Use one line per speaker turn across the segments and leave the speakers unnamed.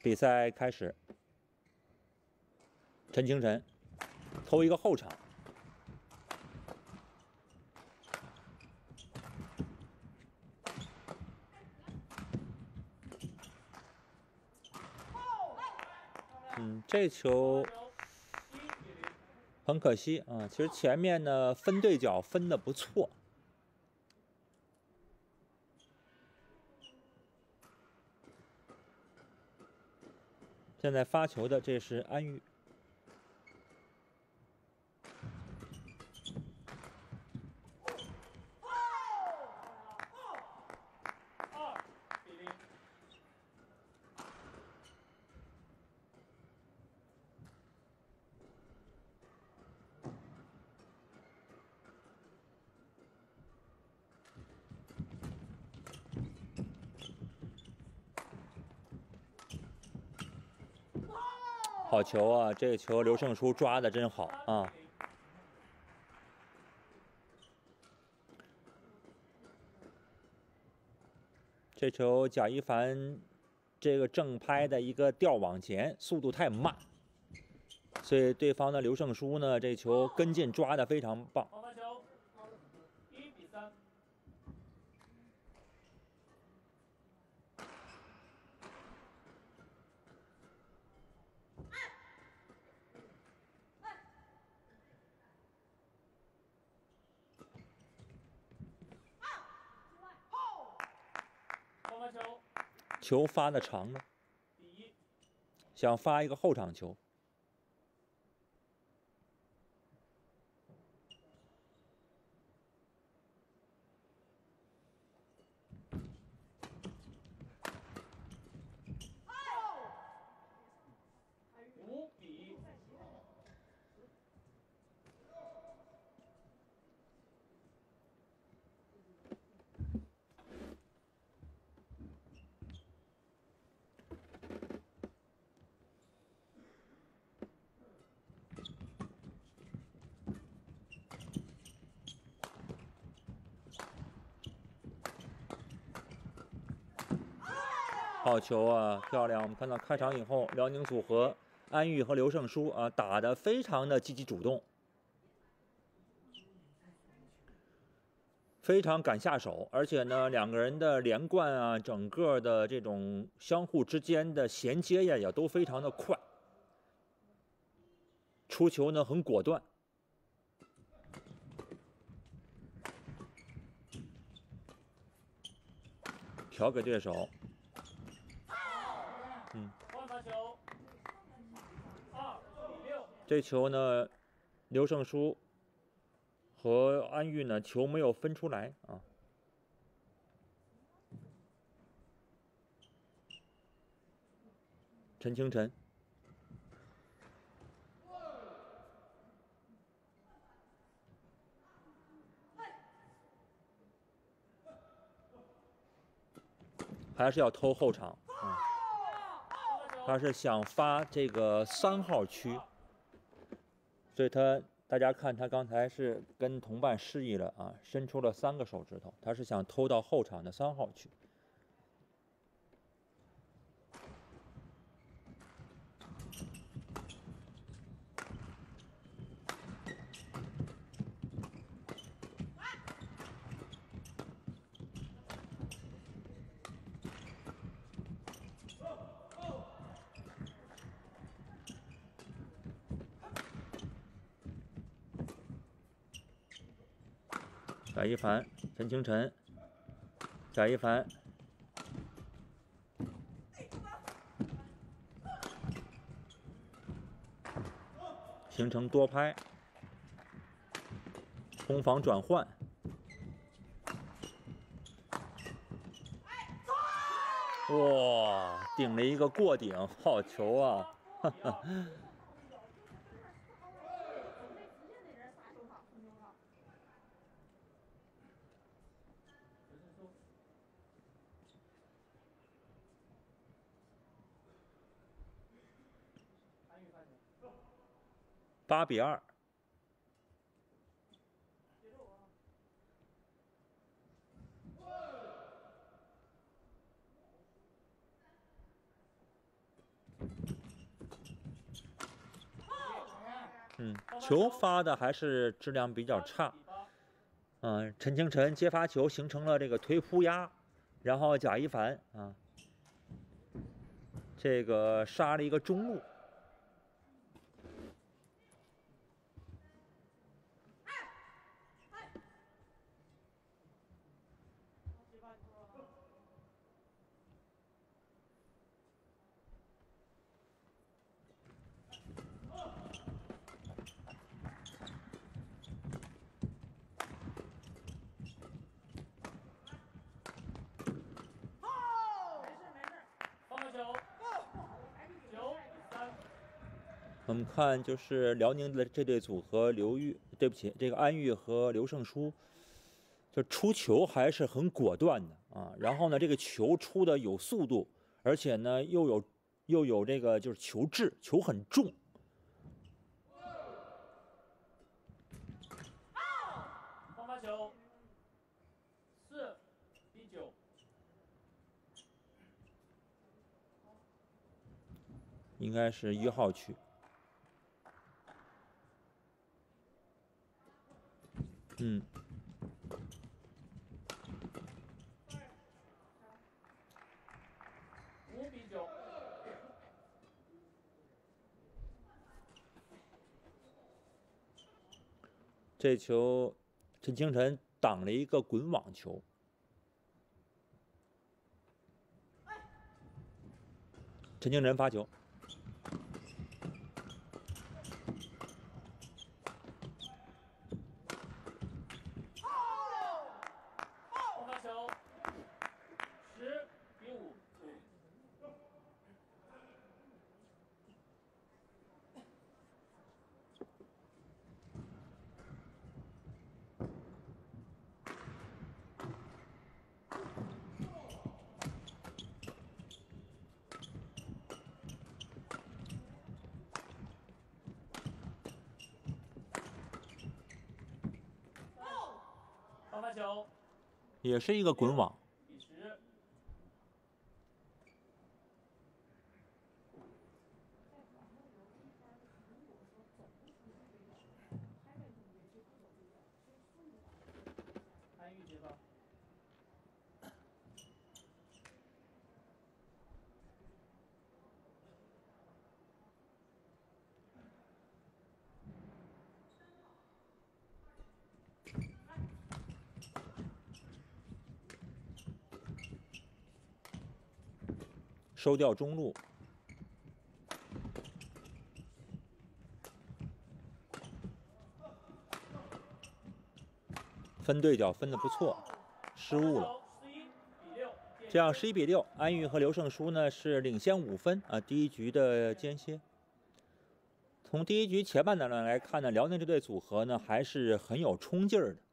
比赛开始，陈清晨投一个后场。这球很可惜啊。其实前面呢分对角分的不错。现在发球的这是安玉。好球啊！这个球刘胜书抓的真好啊！这球贾一凡这个正拍的一个吊往前，速度太慢，所以对方的刘胜书呢，这球跟进抓的非常棒。
1-3。
球发的长了，想发一个后场球。
5-1。
好球啊，漂亮！我们看到开场以后，辽宁组合安玉和刘胜书啊打得非常的积极主动，非常敢下手，而且呢，两个人的连贯啊，整个的这种相互之间的衔接呀，也都非常的快，出球呢很果断。调给对手。
换发球2-6。
这球呢，刘胜书和安玉呢球没有分出来啊。陈清晨。还是要偷后场啊，他是想发这个3号区，所以大家看他刚才是跟同伴示意了啊，伸出了3个手指头，他是想偷到后场的3号区。贾一凡、陈清晨、贾一凡。形成多拍，攻防转换。哇，顶了一个过顶，好球啊！哈哈。8-2。 球发的还是质量比较差。陈清晨接发球形成了这个推扑压，然后贾一凡这个杀了一个中路。我们看，就是辽宁的这对组合，对不起，这个安玉和刘胜书，就出球还是很果断的啊。然后呢，这个球出的有速度，而且呢又有这个就是球质，球很重。
放发球，4-9。
应该是1号区。5-9。这球，陈清晨挡了一个滚网球。陈清晨发球。也是一个滚网。收掉中路。分对角分得不错，失误了。这样11-6，安玉和刘胜书呢是领先5分啊。第一局的间歇。从第一局前半段来看呢，辽宁这对组合呢还是很有冲劲儿的。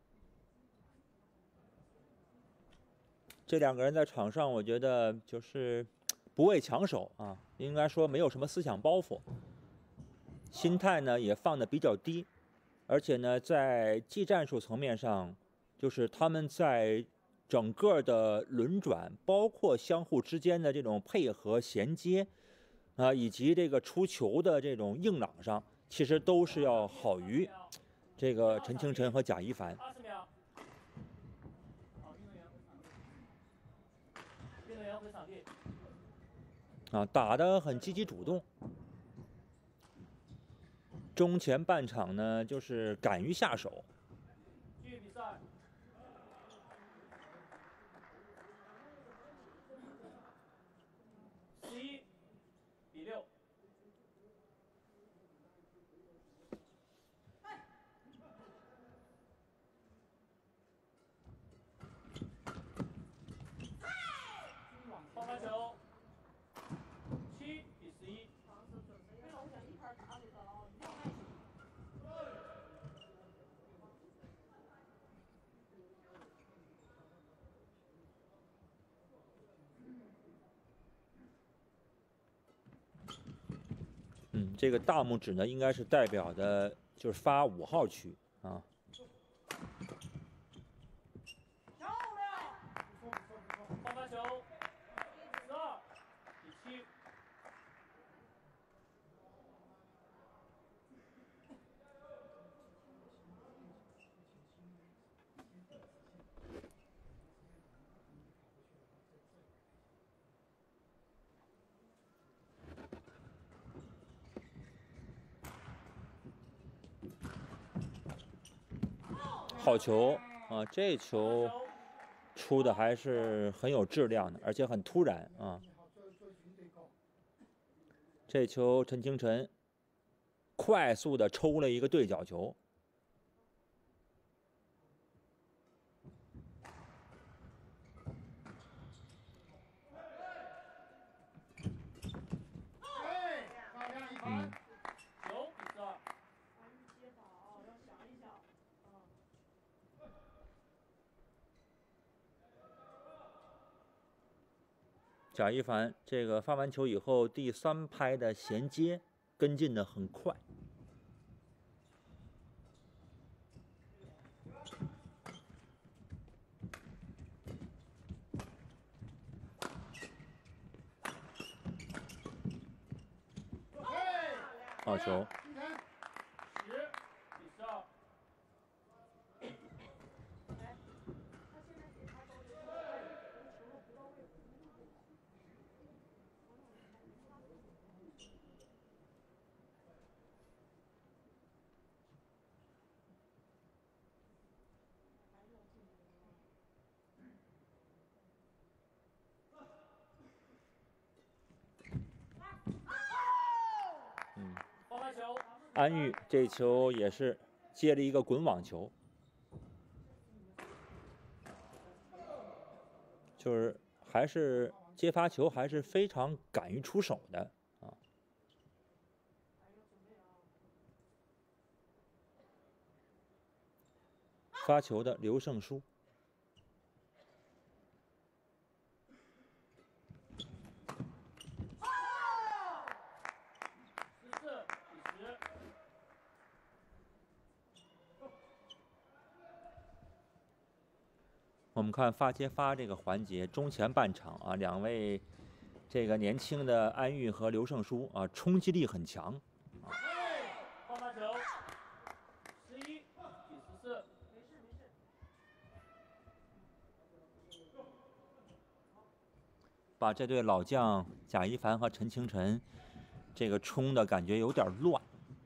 这两个人在场上，我觉得就是不畏强手啊，应该说没有什么思想包袱，心态呢也放得比较低，而且呢在技战术层面上，就是他们在整个的轮转，包括相互之间的这种配合衔接啊，以及这个出球的这种硬朗上，其实都是要好于这个陈清晨和贾一凡。打得很积极主动。中前半场呢，就是敢于下手。
继续比赛。11-6。放发球，7-11。
这个大拇指呢，应该是代表的就是发5号区啊。
放发球，12-7。
好球啊！这球出的还是很有质量的，而且很突然啊！这球陈清晨快速的抽了一个对角球。贾一凡这个发完球以后，第3拍的衔接跟进的很快。好球！安玉这球也是接了一个滚网球，就是还是接发球还是非常敢于出手的啊。发球的刘胜书。我们看发接发这个环节，中前半场啊，2位这个年轻的安玉和刘胜书啊，冲击力很强。
放发球，11比14。
把这对老将贾一凡和陈清晨这个冲的感觉有点乱。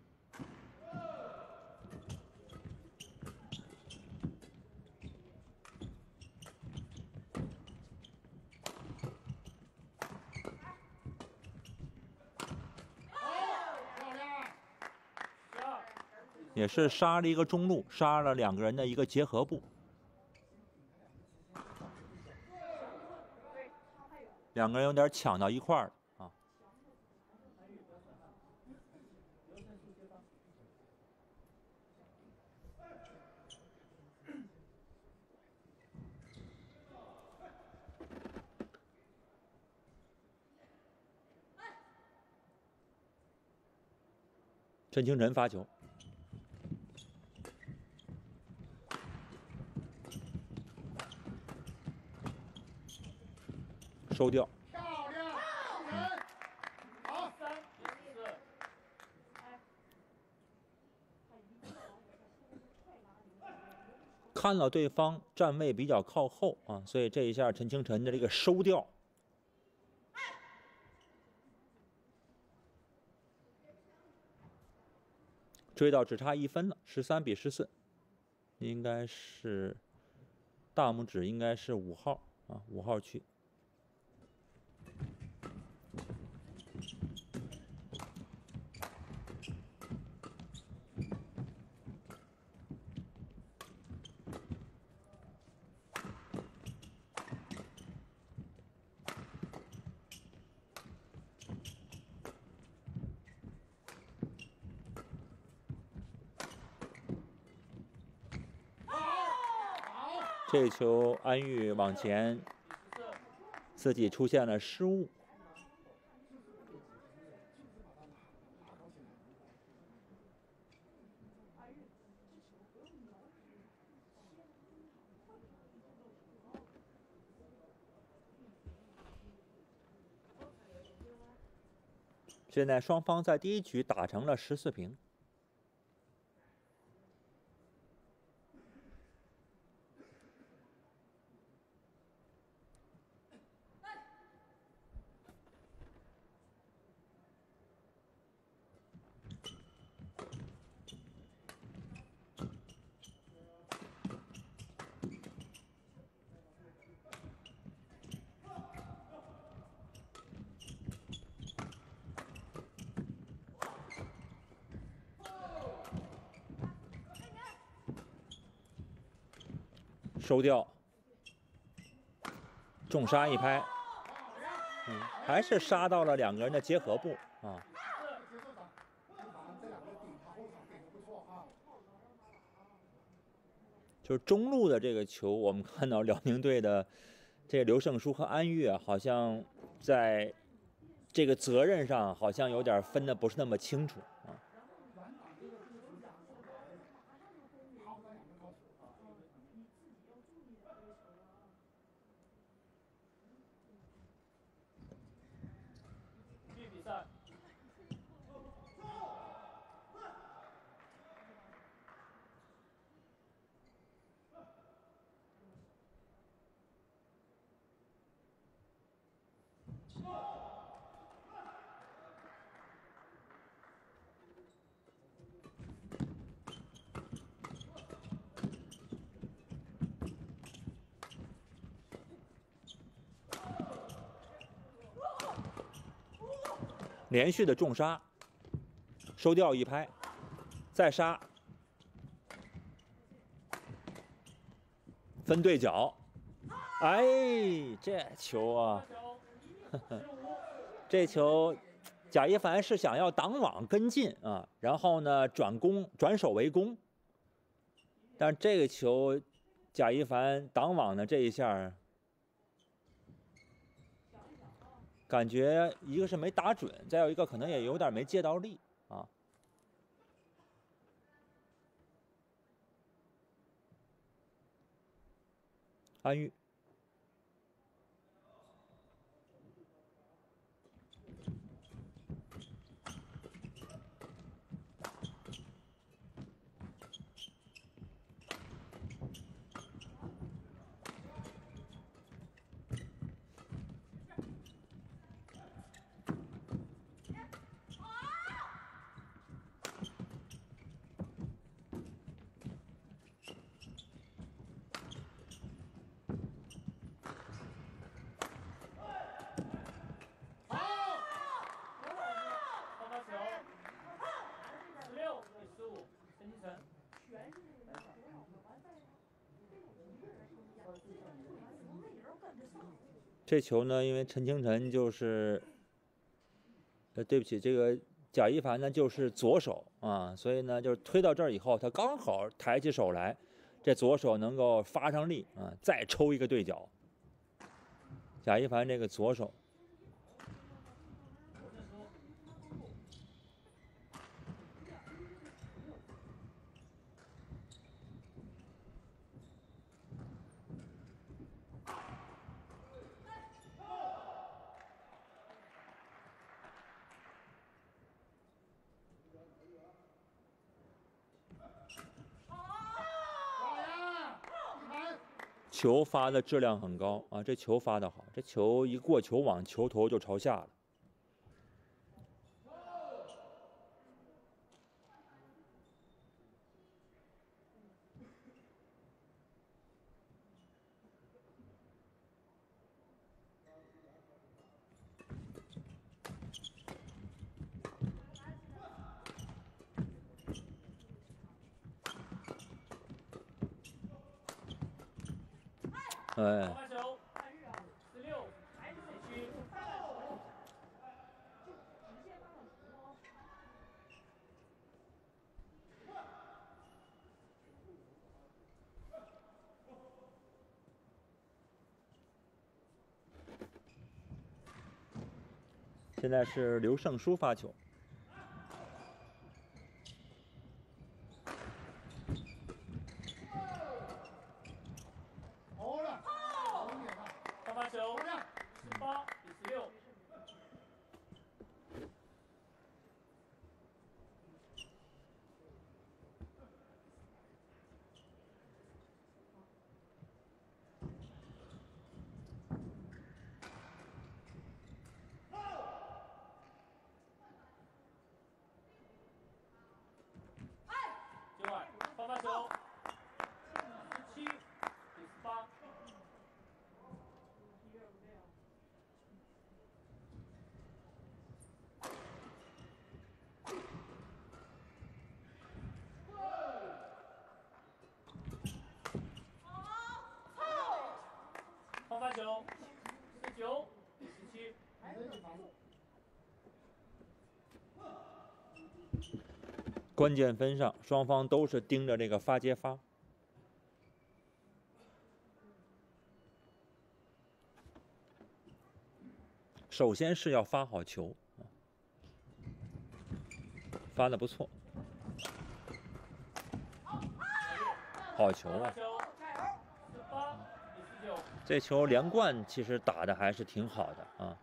也是杀了一个中路，杀了2个人的一个结合部，2个人有点抢到一块儿啊。陈清晨发球。收掉。看了对方站位比较靠后啊，所以这一下陈清晨的这个收掉，追到只差1分了，13比14，应该是大拇指应该是5号啊，5号区。这球安玉往前，自己出现了失误。现在双方在第1局打成了14平。 收掉，重杀一拍，还是杀到了两个人的结合部啊。就是中路的这个球，我们看到辽宁队的这个刘胜书和安岳好像在这个责任上好像有点分的不是那么清楚啊。
比赛。
连续的重杀，收掉一拍，再杀，分对角，哎，这球啊，这球贾一凡是想要挡网跟进啊，然后呢转守为攻，但这个球贾一凡挡网的这一下。感觉一个是没打准，再有一个可能也有点没借到力啊。安玉，这球呢，因为陈清晨就是，对不起，这个贾一凡呢就是左手啊，所以呢就是推到这儿以后，他刚好抬起手来，这左手能够发上力啊，再抽一个对角。贾一凡这个左手。球发的质量很高啊，这球发的好，这球一过球网，球头就朝下了。哎。现在是刘胜书发球。
发球18-16。
关键分上，双方都是盯着这个发接发。首先是要发好球，发的不错，好球啊！这球连贯其实打的还是挺好的啊，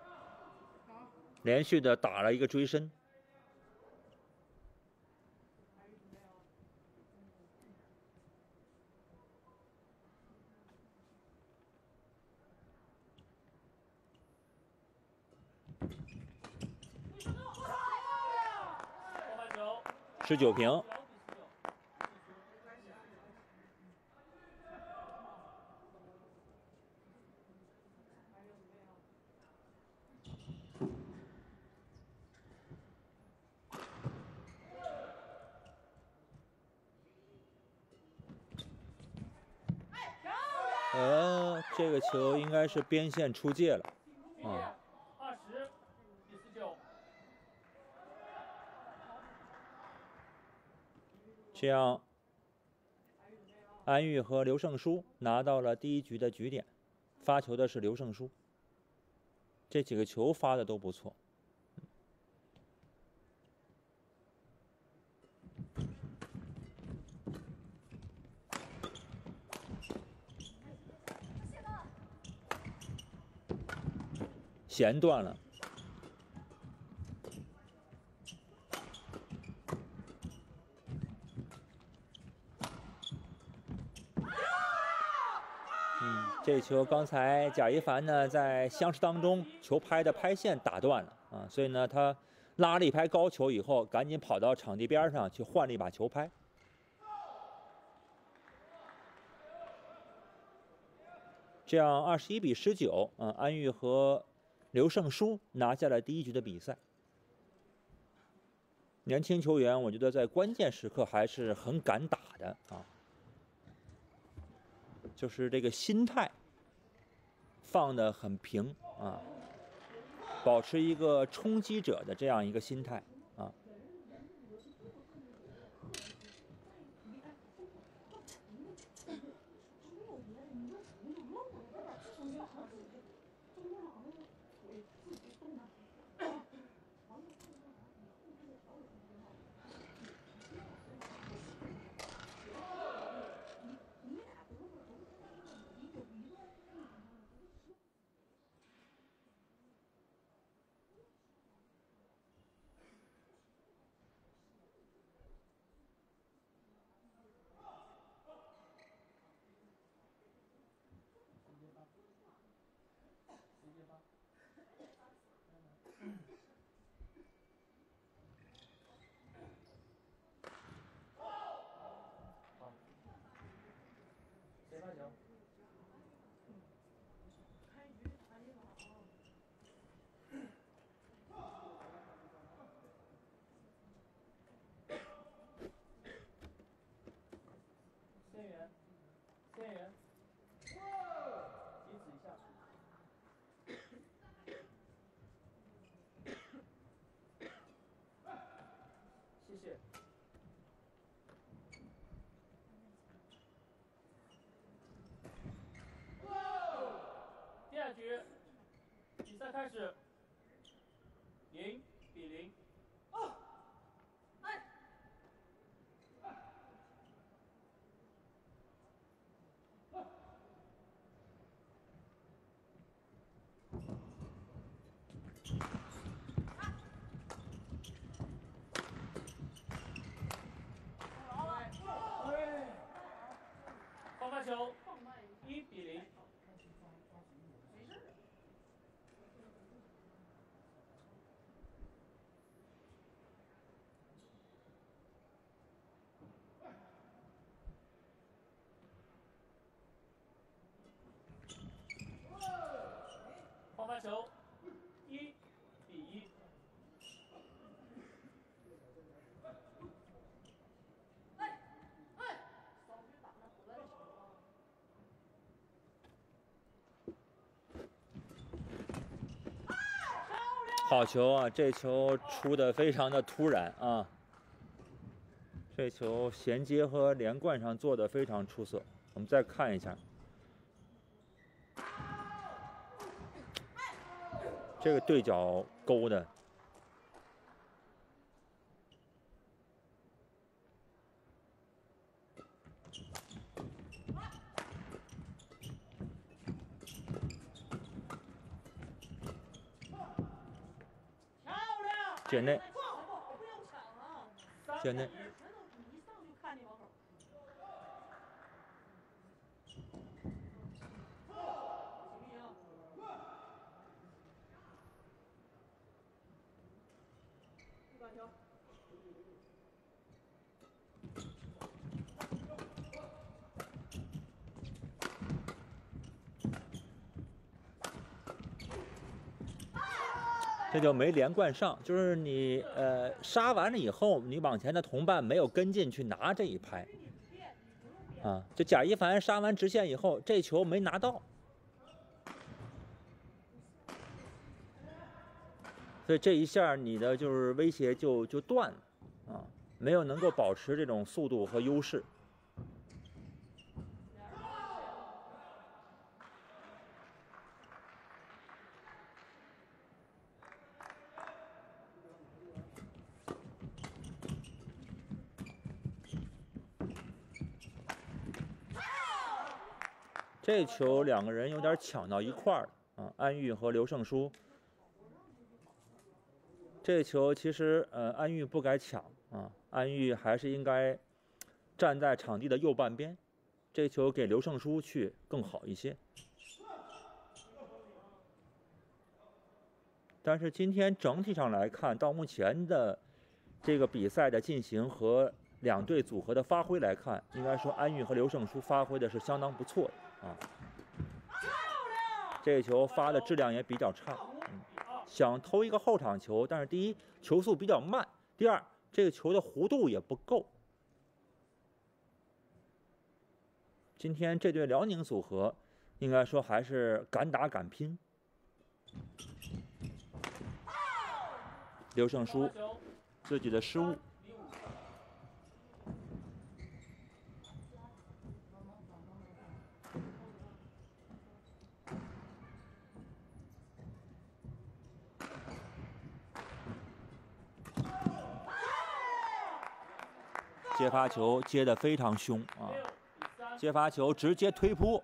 连续的打了一个追身。19平。这个球应该是边线出界了，啊。这样，安玉和刘胜书拿到了第一局的局点，发球的是刘胜书。这几个球发的都不错。弦断了。这球刚才贾一凡呢在相持当中，球拍的拍线打断了啊，所以呢他拉了一拍高球以后，赶紧跑到场地边上去换了一把球拍。这样21比19，安玉和刘胜书拿下了第一局的比赛。年轻球员，我觉得在关键时刻还是很敢打的啊，就是这个心态放得很平啊，保持一个冲击者的这样一个心态啊。
第二局，比赛开始，0比0。发发球，1比0。
好球啊！这球出的非常的突然啊！这球衔接和连贯上做的非常出色。我们再看一下，这个对角勾的。界内，界内。这就没连贯上，就是你杀完了以后，你往前的同伴没有跟进去拿这一拍，啊，就贾一凡杀完直线以后，这球没拿到，所以这一下你的就是威胁就断了，啊，没有能够保持这种速度和优势。这球两个人有点抢到一块儿了啊，安玉和刘胜书。这球其实安玉不该抢啊，安玉还是应该站在场地的右半边，这球给刘胜书去更好一些。但是今天整体上来看，到目前的这个比赛的进行和两队组合的发挥来看，应该说安玉和刘胜书发挥的是相当不错的。啊，这球发的质量也比较差，想投一个后场球，但是第一球速比较慢，第二这个球的弧度也不够。今天这对辽宁组合，应该说还是敢打敢拼。刘胜书自己的失误。接发球接得非常凶啊！接发球直接推扑。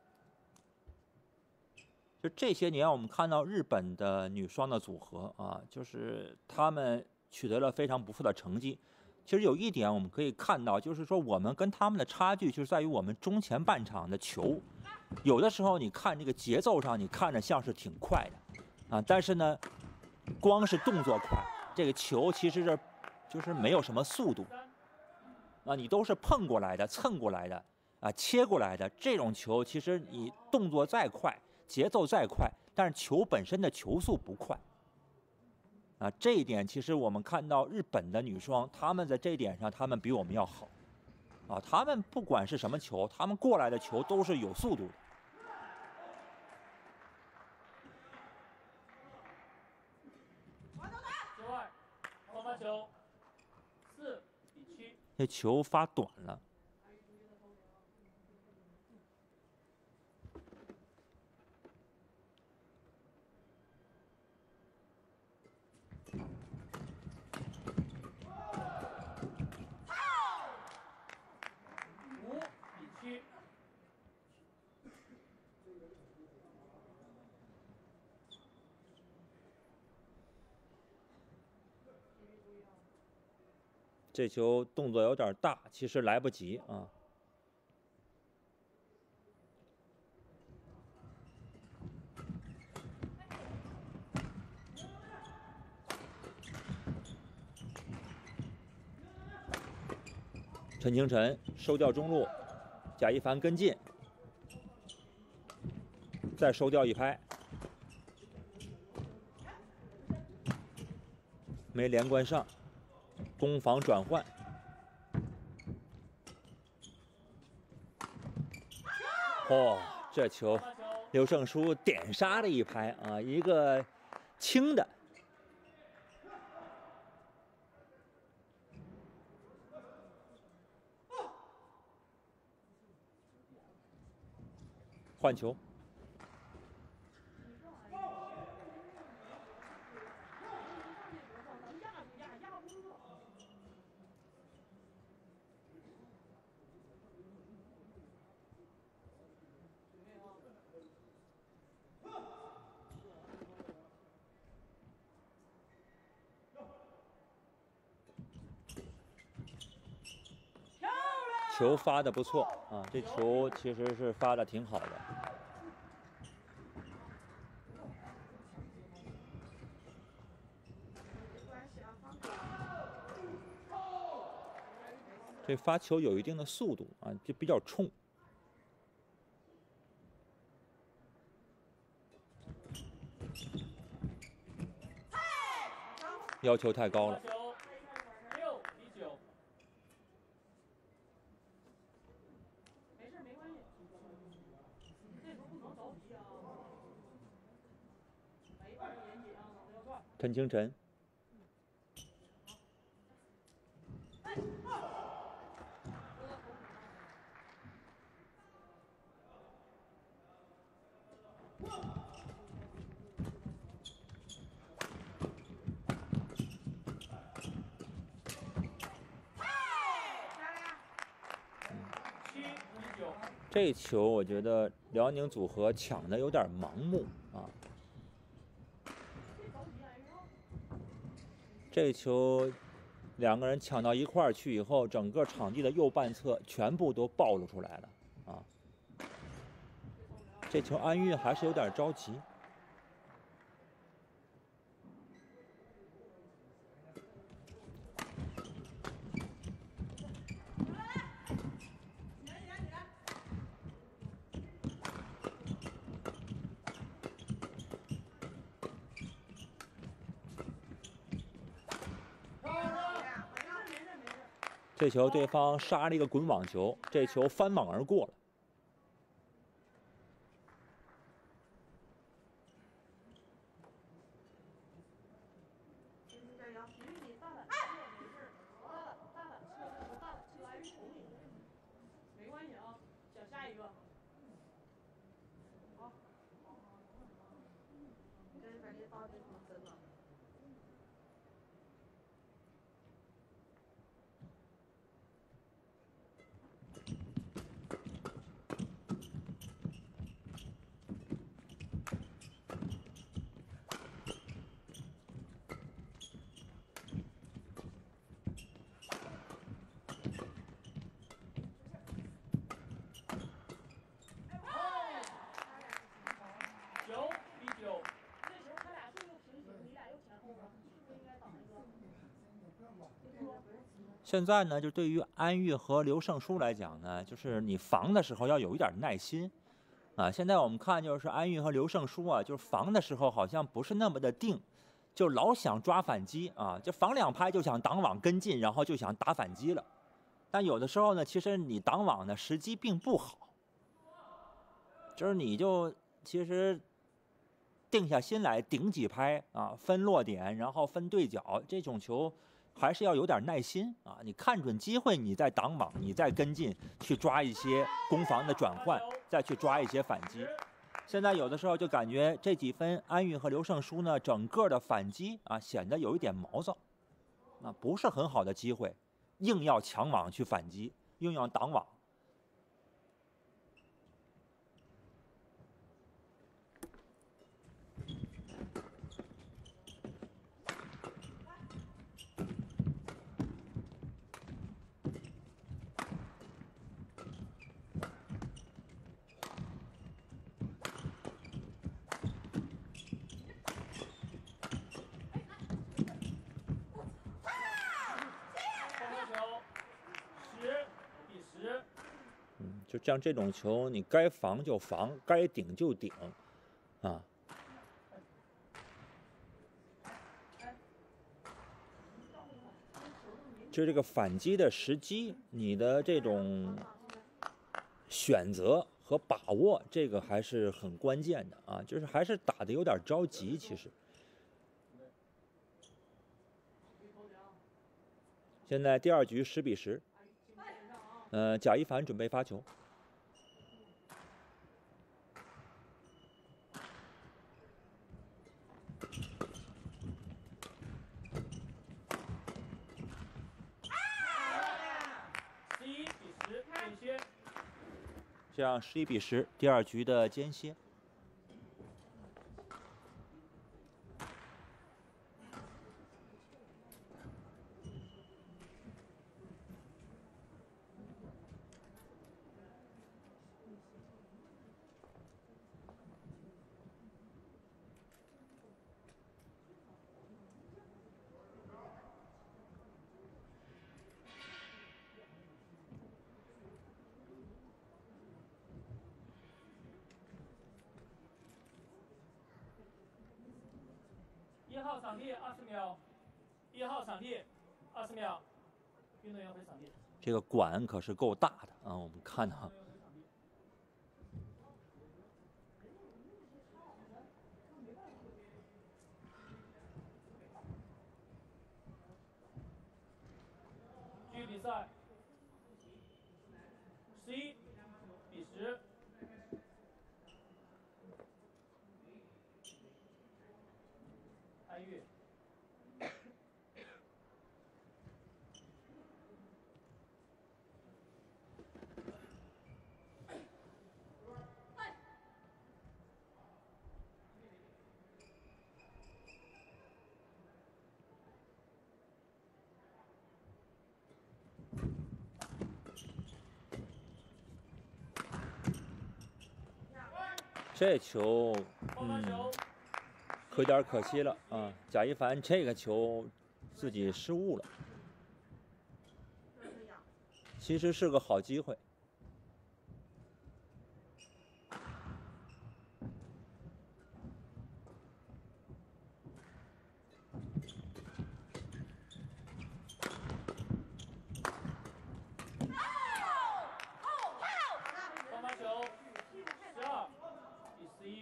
就这些年我们看到日本的女双的组合啊，就是他们取得了非常不错的成绩。其实有一点我们可以看到，就是说我们跟他们的差距就是在于我们中前半场的球，有的时候你看这个节奏上，你看着像是挺快的啊，但是呢，光是动作快，这个球其实是就是没有什么速度。啊，你都是碰过来的、蹭过来的，啊，切过来的这种球，其实你动作再快、节奏再快，但是球本身的球速不快。啊，这一点其实我们看到日本的女双，她们在这一点上，她们比我们要好。啊，她们不管是什么球，她们过来的球都是有速度的。
球4比7。
这球发短了。
5比7。
这球动作有点大，其实来不及啊。陈清晨收掉中路，贾一凡跟进，再收掉一拍，没连贯上。攻防转换，哦，这球刘胜书点杀了一拍啊，一个轻的换球。球发的不错啊，这球其实是发的挺好的。这发球有一定的速度啊，就比较冲。要求太高了。陈清晨。这球我觉得辽宁组合抢的有点盲目啊。这球两个人抢到一块儿去以后，整个场地的右半侧全部都暴露出来了啊。这球安韵还是有点着急。这球对方杀了一个滚网球，这球翻网而过了。现在呢，就对于安韵和刘胜书来讲呢，就是你防的时候要有一点耐心，啊，现在我们看就是安韵和刘胜书啊，就是防的时候好像不是那么的定，就老想抓反击啊，就防两拍就想挡网跟进，然后就想打反击了。但有的时候呢，其实你挡网的时机并不好，就是你就其实定下心来顶几拍啊，分落点，然后分对角，这种球还是要有点耐心啊！你看准机会，你再挡网，你再跟进，去抓一些攻防的转换，再去抓一些反击。现在有的时候就感觉这几分安韵和刘胜书呢，整个的反击啊显得有一点毛躁，啊，不是很好的机会，硬要抢网去反击，硬要挡网。就像这种球，你该防就防，该顶就顶，啊。就这个反击的时机，你的这种选择和把握，这个还是很关键的啊。就是还是打得有点着急，其实。现在第二局10-10，贾一凡准备发球。 这样11比10，第2局的间歇。
1号场地20秒，1号场地20秒，运动员回场地。
这个管可是够大的啊，我们看到。
继续比赛，11比10。参与。
这球，有点可惜了啊！贾一凡这个球自己失误了，其实是个好机会。
双发球，12比11。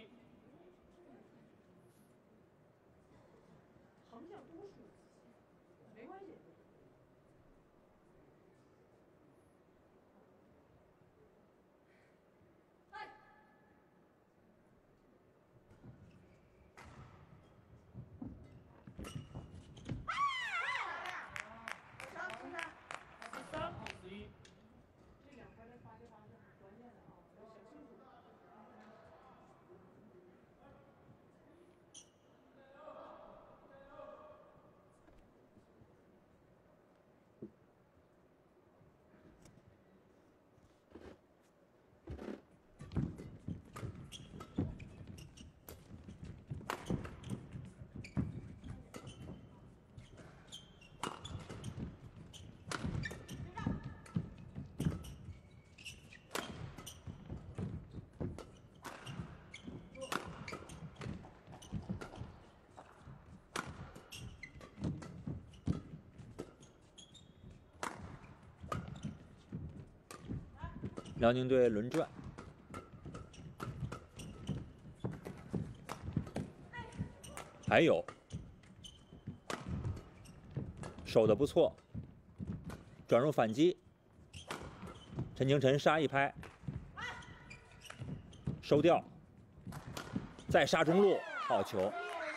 横向多数，没关系。
13比11。
这两回来发就发是关键的啊，要想清楚。
辽宁队轮转，还有守得不错，转入反击，陈清晨杀一拍，收掉，再杀中路，好球！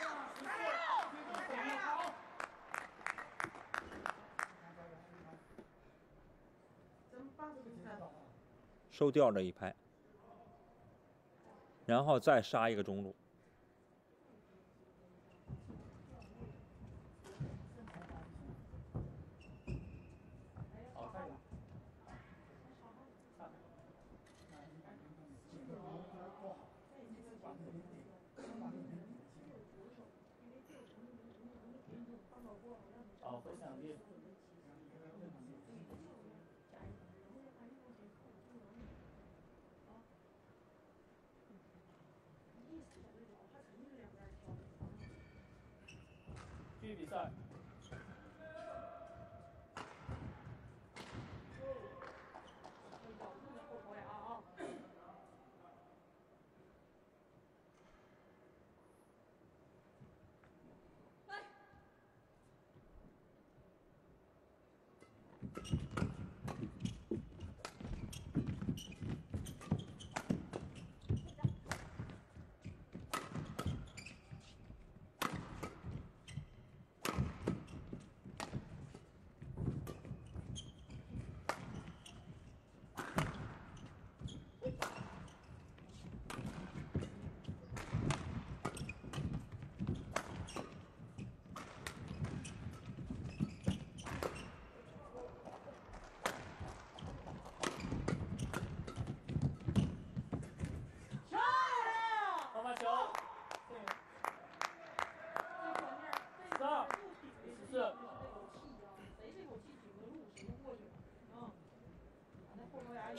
收掉这一拍，然后再杀一个中路。
好，回场地。继续比赛。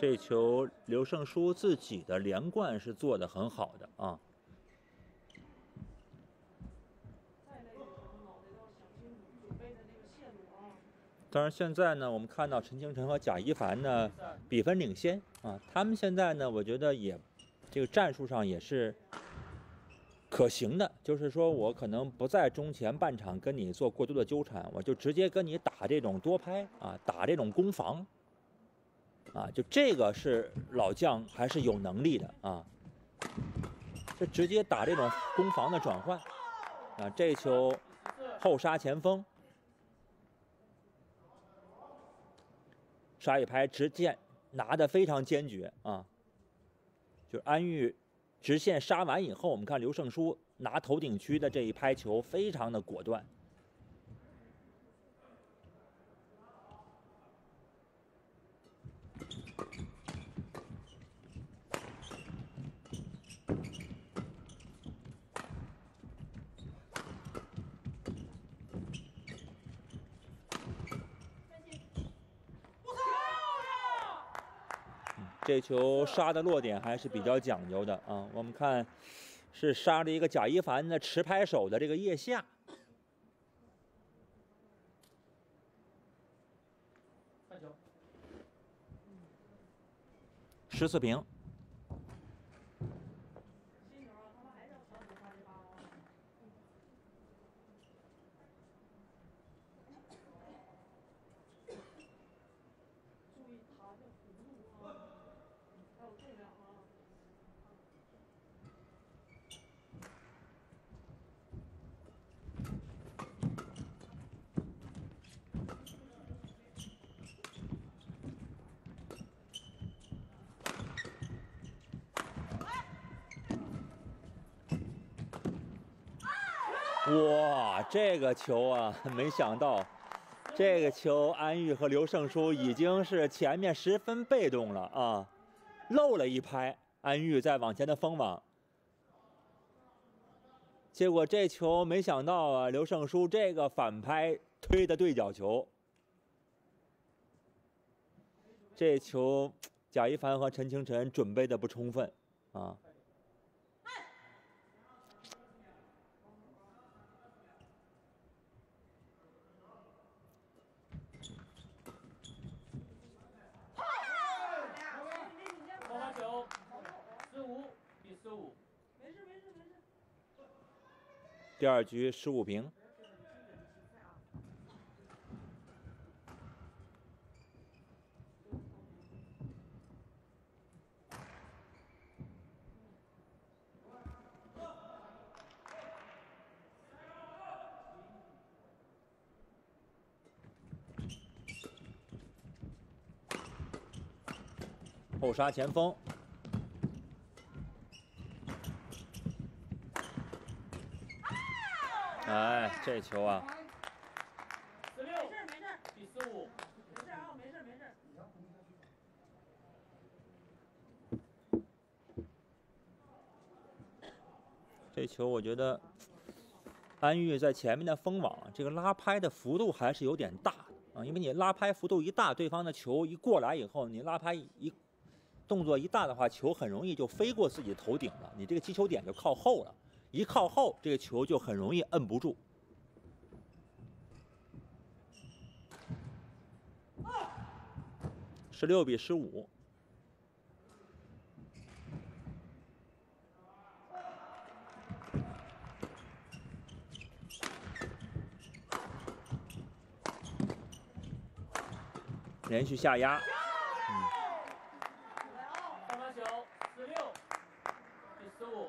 这球刘胜书自己的连贯是做得很好的啊。当然，现在呢，我们看到陈清晨和贾一凡呢比分领先啊，他们现在呢，我觉得也这个战术上也是可行的，就是说我可能不在中前半场跟你做过多的纠缠，我就直接跟你打这种多拍啊，打这种攻防啊，就这个是老将还是有能力的啊，就直接打这种攻防的转换啊，这球后杀前锋。杀一拍直线拿得非常坚决啊！就是安玉直线杀完以后，我们看刘胜书拿头顶区的这一拍球非常的果断。这球杀的落点还是比较讲究的啊！我们看，是杀了一个贾一凡的持拍手的这个腋下。14平。哇，这个球啊，没想到，这个球安玉和刘胜书已经是前面十分被动了啊，漏了一拍，安玉在往前的封网，结果这球没想到啊，刘胜书这个反拍推的对角球，这球贾一凡和陈清晨准备的不充分啊。第二局15平。后杀前锋。哎，这球啊！
没事没事，第15，没事啊，没事没事。
这球我觉得安玉在前面的封网，这个拉拍的幅度还是有点大啊，因为你拉拍幅度一大，对方的球一过来以后，你拉拍动作一大的话，球很容易就飞过自己头顶了，你这个击球点就靠后了，一靠后，这个球就很容易摁不住。16比15。连续下压。
上盘球16比15。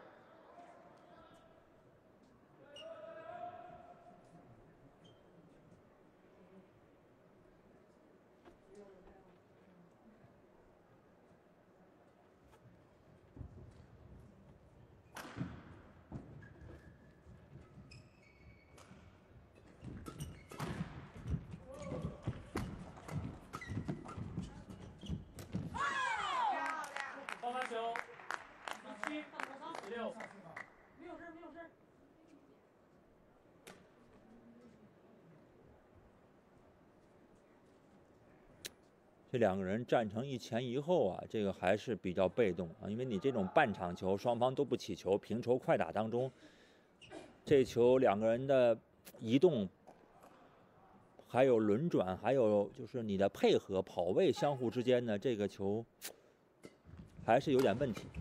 这两个人战成一前一后啊，这个还是比较被动啊，因为你这种半场球，双方都不起球，平球快打当中，这球两个人的移动，还有轮转，还有就是你的配合、跑位相互之间呢，这个球还是有点问题。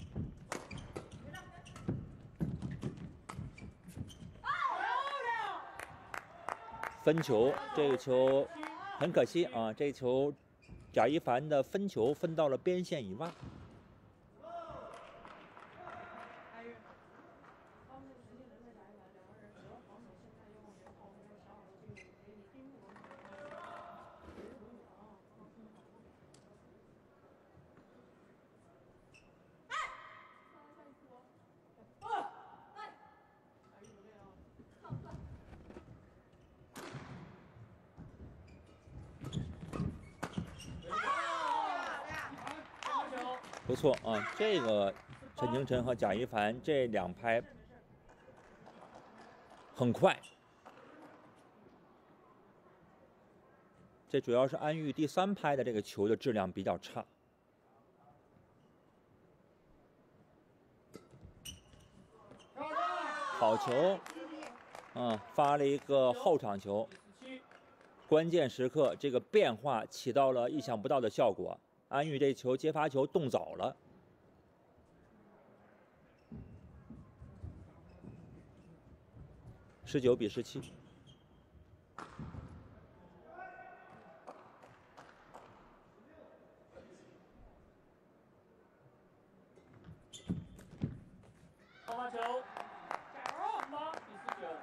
分球，这个球很可惜啊，这球贾一凡的分球分到了边线以外。不错啊，这个陈清晨和贾一凡这两拍很快，这主要是安玉第3拍的这个球的质量比较差。好球，发了一个后场球，关键时刻这个变化起到了意想不到的效果。安玉这球接发球动早了。19比17。
好发球，8比19。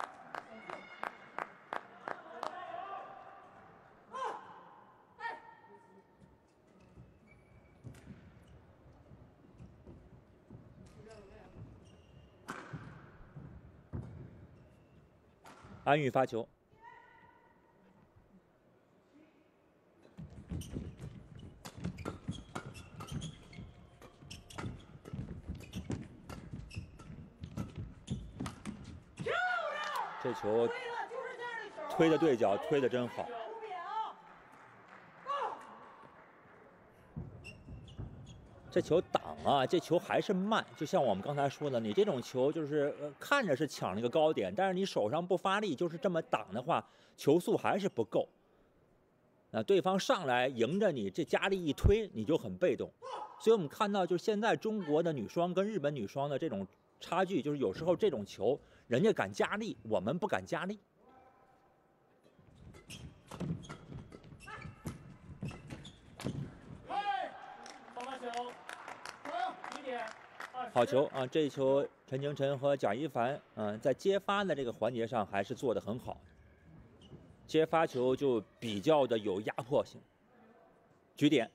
安玉发球，这球推的对角，推的真好。这球挡啊，这球还是慢，就像我们刚才说的，你这种球就是看着是抢了一个高点，但是你手上不发力，就是这么挡的话，球速还是不够。对方上来迎着你，这加力一推，你就很被动。所以我们看到，就是现在中国的女双跟日本女双的这种差距，就是有时候这种球人家敢加力，我们不敢加力。好球啊！这球陈清晨和贾一凡，在接发的这个环节上还是做得很好。接发球就比较的有压迫性。局点。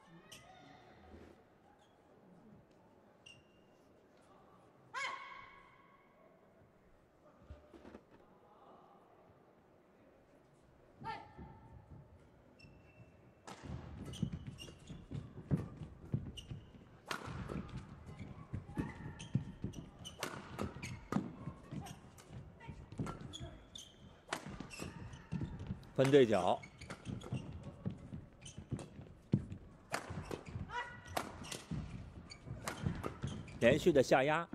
分对角，连续的下压，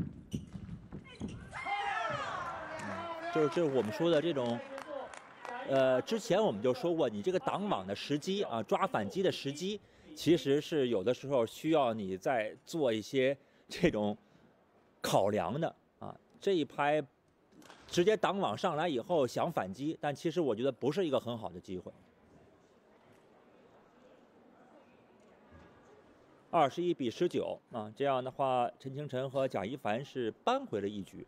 就是我们说的这种，之前我们就说过，你这个挡网的时机啊，抓反击的时机，其实是有的时候需要你再做一些这种考量的啊。这一拍直接挡网上来以后想反击，但其实我觉得不是一个很好的机会。21比19啊，这样的话，陈清晨和贾一凡是扳回了一局。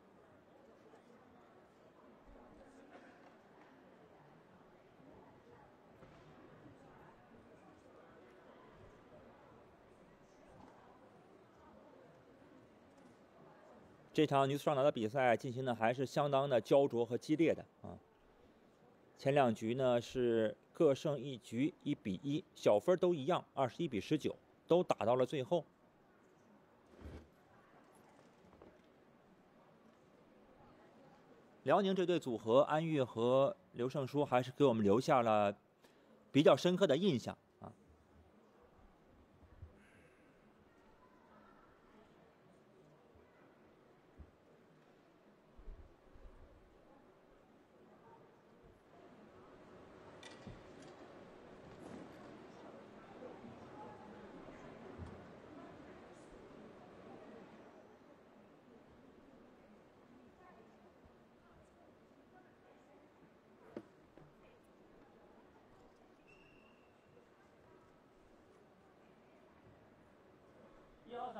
这场女子双打的比赛进行的还是相当的焦灼和激烈的啊。前2局呢是各胜1局，1比1，小分都一样，21比19，都打到了最后。辽宁这对组合，安玉和刘胜书还是给我们留下了比较深刻的印象啊。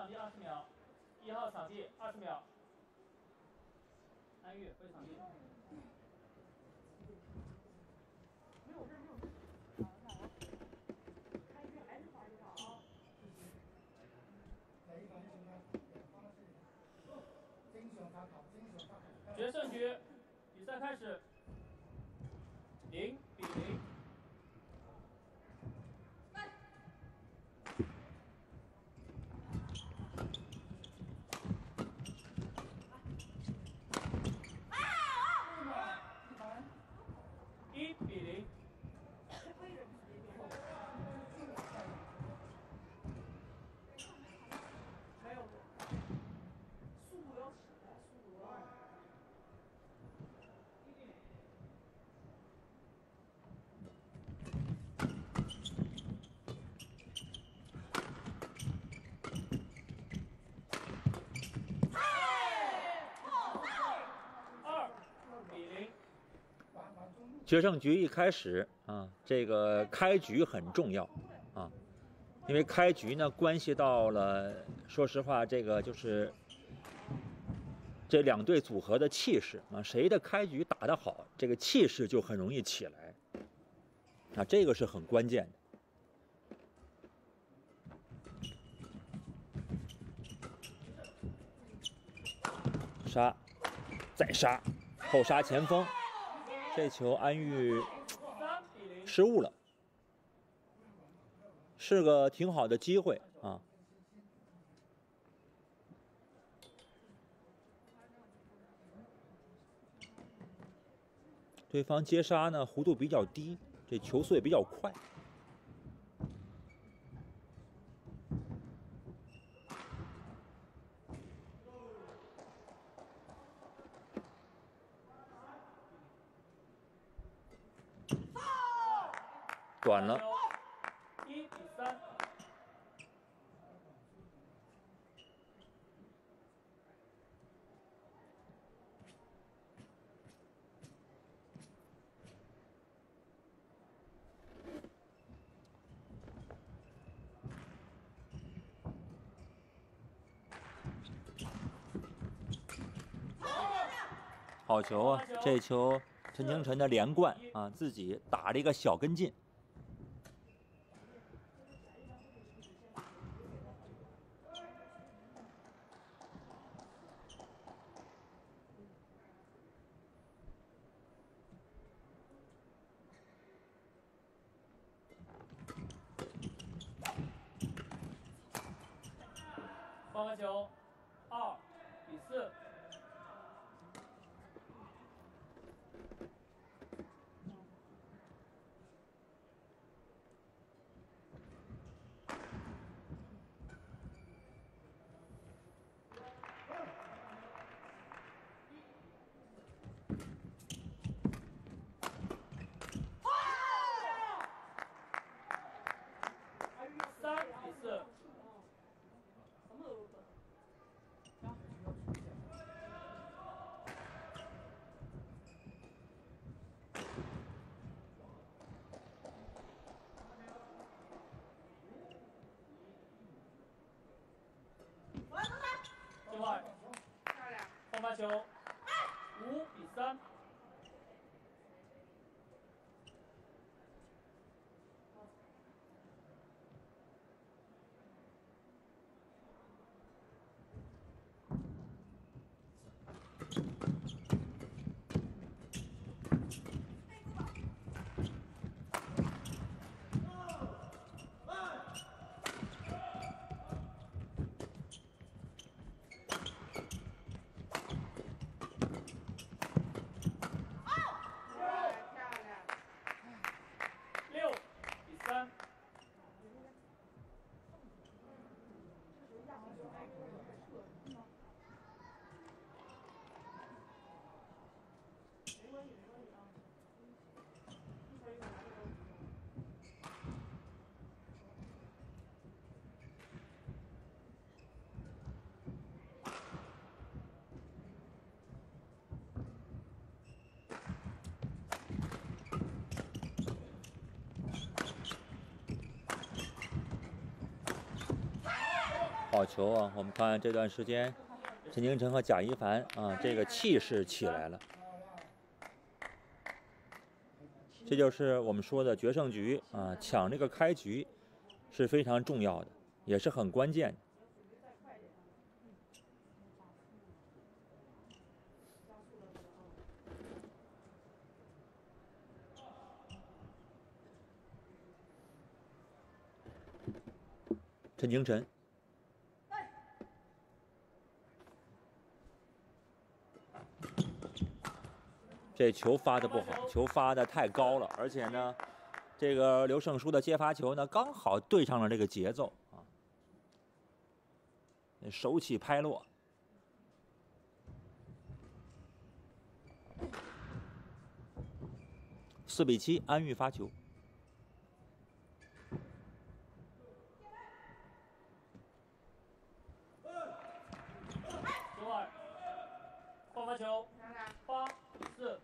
场地20秒，1号场地20秒。安玉回场地。
没有事没有事。开局还是发一场啊。
决胜局，比赛开始，0比0。1比0。
没有。速度要起来，速度要。
2比0。
决胜局一开始啊，这个开局很重要啊，因为开局呢关系到了，说实话，这个就是这两队组合的气势啊，谁的开局打得好，这个气势就很容易起来啊，这个是很关键的。杀，再杀，后杀前锋，这球安玉失误了，是个挺好的机会啊。对方接杀呢弧度比较低，这球速也比较快。短了。
1比3。
好球啊！这球陈清晨的连贯啊，自己打了一个小跟进。
换个球，2比4。3比4。
好球啊！我们看这段时间，陈清晨和贾一凡啊，这个气势起来了。这就是我们说的决胜局啊，抢这个开局是非常重要的，也是很关键的。陈清晨，这球发的不好，球发的太高了，而且呢，这个刘胜书的接发球呢，刚好对上了这个节奏啊，手起拍落。4比7，安裕发球。
9-2，换发球，8-4。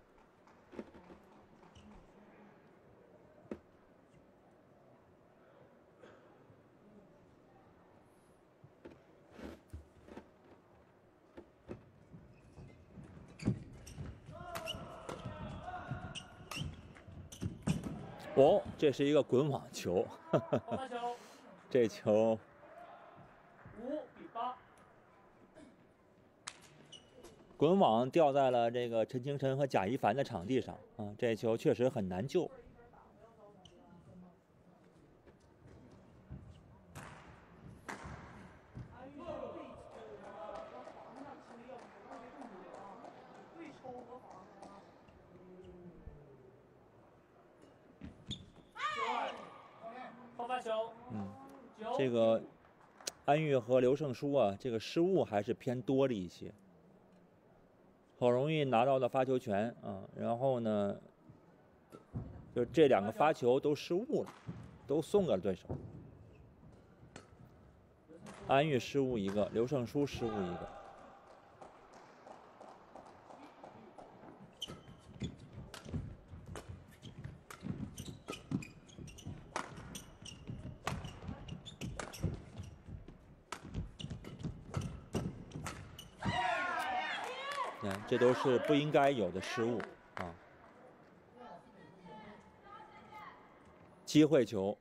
哦，这是一个滚网球，这球
5比8。
滚网掉在了这个陈清晨和贾一凡的场地上啊，这球确实很难救。
换发球。
这个安裕和刘胜书啊，这个失误还是偏多了一些，好容易拿到了发球权啊，然后呢，就这2个发球都失误了，都送给了对手。安裕失误1个，刘胜书失误1个。这都是不应该有的失误啊！机会球，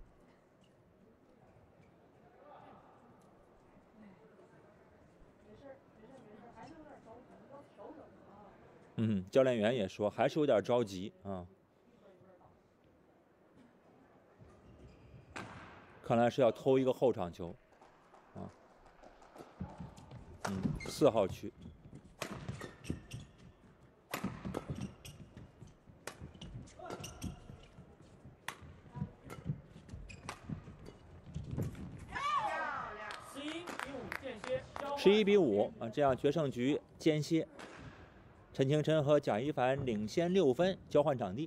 教练员也说还是有点着急啊，看来是要偷一个后场球啊，4号区。11比5啊，这样决胜局间歇。陈清晨和贾一凡领先6分，交换场地。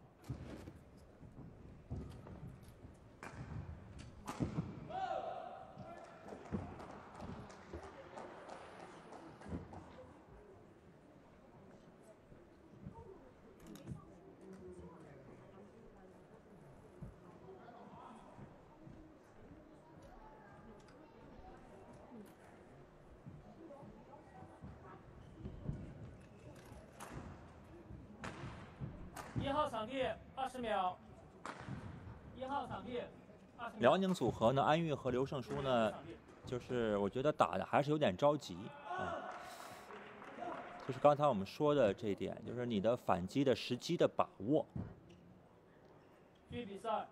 1号场地20秒。1号场地20秒。
辽宁组合呢，安裕和刘胜书呢，就是我觉得打的还是有点着急啊。就是刚才我们说的这一点，就是你的反击的时机的把握。
据比赛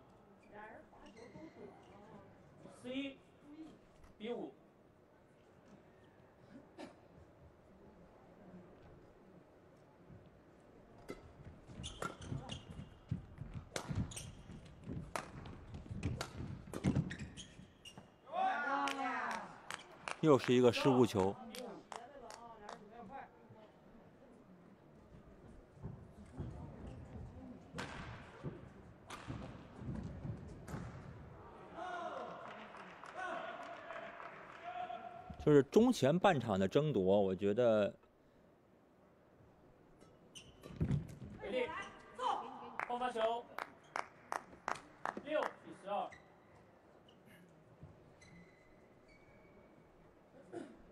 ，11比5。
又是一个失误球。就是中前半场的争夺，我觉得
给力，换发球，6比12。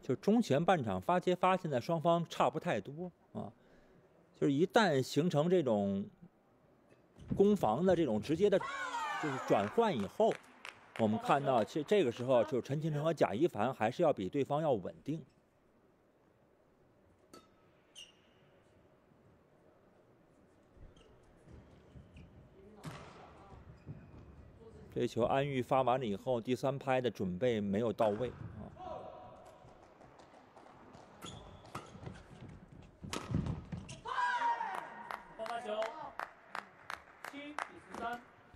就中前半场发接发现在双方差不太多啊，就是一旦形成这种攻防的这种直接的，就是转换以后，我们看到其实这个时候就是陈清晨和贾一凡还是要比对方要稳定。这球安玉发完了以后，第3拍的准备没有到位啊。
发发球，7比13。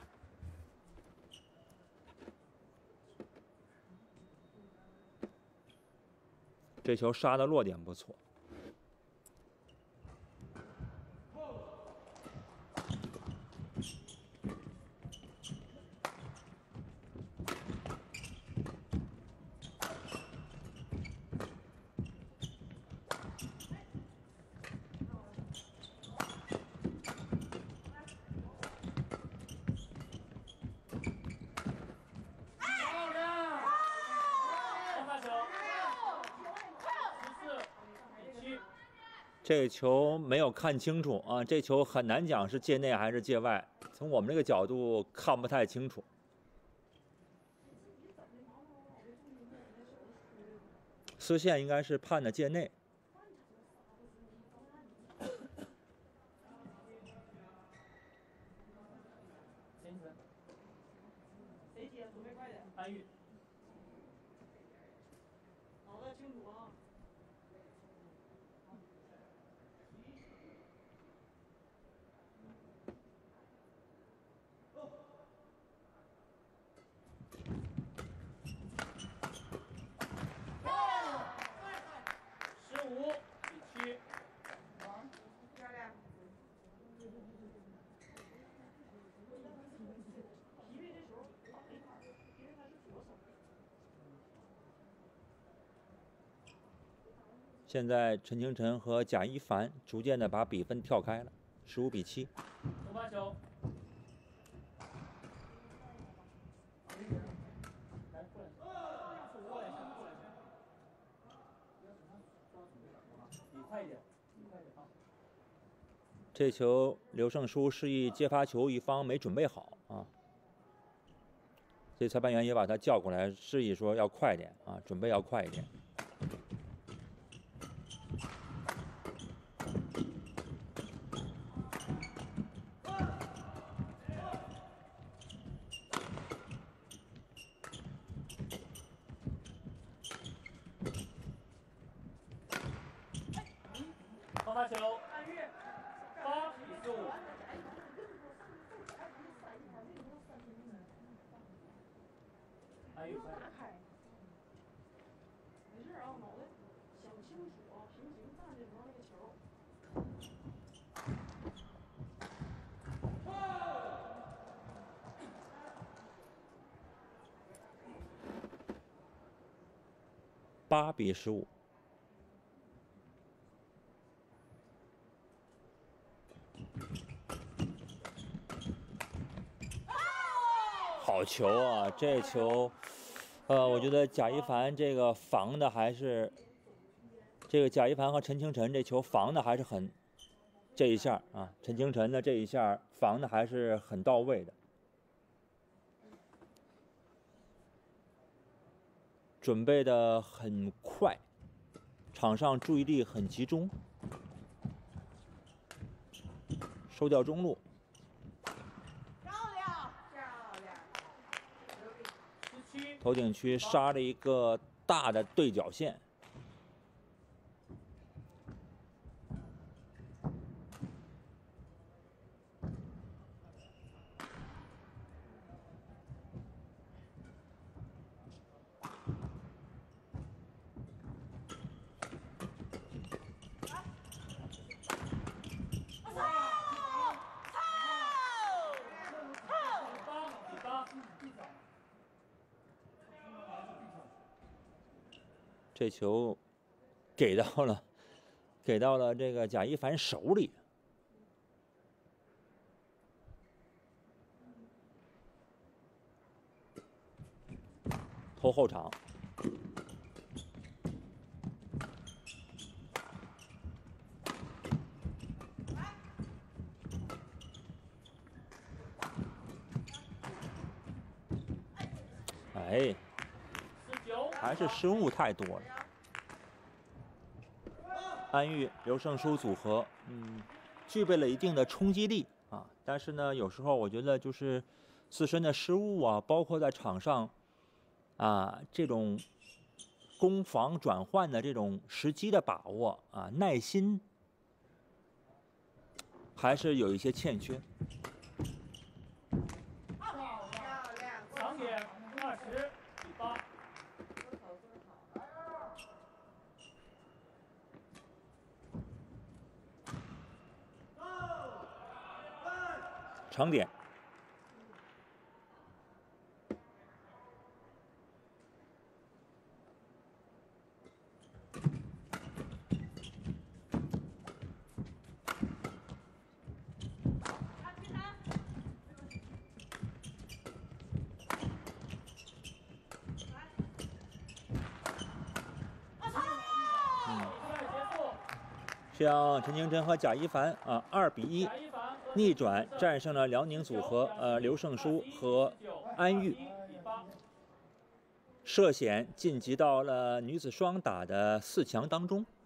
这球杀的落点不错。这个球没有看清楚啊，这球很难讲是界内还是界外，从我们这个角度看不太清楚。丝线应该是判的界内。
谁接？准备快点。
安玉。
脑袋清楚啊。
15比7。
漂亮。皮皮这球打没法，因为他是左手。
现在陈清晨和贾一凡逐渐的把比分跳开了，15比7。
中发球。
这球刘胜书示意接发球一方没准备好啊，这裁判员也把他叫过来，示意说要快点啊，准备要快一点。
中发球。8比15。安玉。
打开。没事啊，脑袋想清楚啊，平行站着旁那个球。
8比15。好球啊！这球，我觉得贾一凡这个防的还是，这个贾一凡和陈清晨这球防的还是很，这一下啊，陈清晨的这一下防的还是很到位的，准备的很快，场上注意力很集中，收掉中路。头顶区杀了一个大的对角线，这球给到了这个贾一凡手里。拖后场。 哎，
19，
还是失误太多了。安玉刘胜书组合，具备了一定的冲击力啊，但是呢，有时候我觉得就是自身的失误啊，包括在场上啊这种攻防转换的这种时机的把握啊，耐心还是有一些欠缺。
长点20-8。
长点。像陈清真和贾一凡啊，2比1逆转战胜了辽宁组合刘胜书和安玉，涉险晋级到了女子双打的4强当中。